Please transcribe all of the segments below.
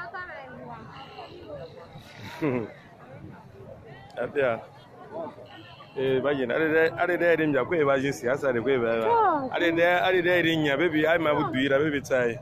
Atia. Imagine, I did in your way, I just yes, I did. I did in your baby, I might do it a baby tie.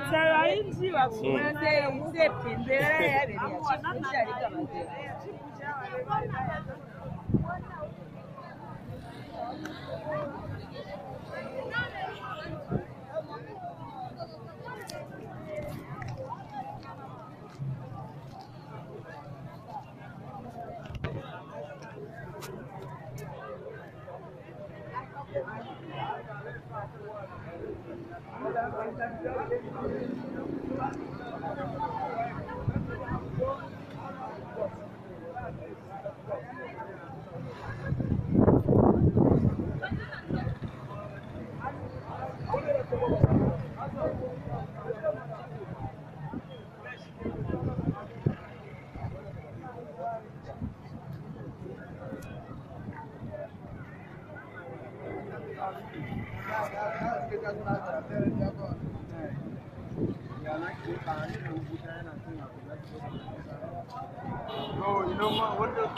No, you know what the